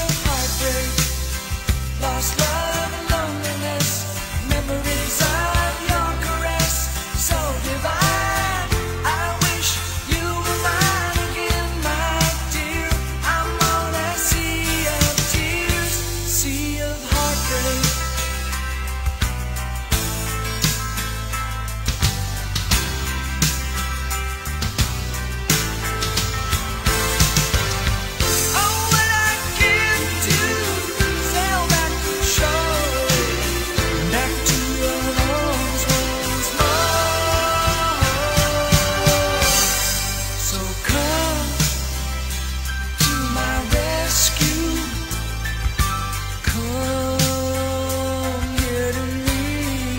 Lost love and loneliness, memories of your caress, so divine. I wish you were mine again, my dear. I'm on a sea of tears, sea of heartbreak. Oh, what I give to sail back to shore, back to your arms once more. So come to my rescue, come here to me,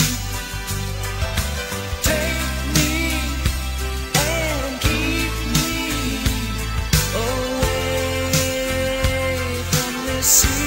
take me and keep me away from this sea.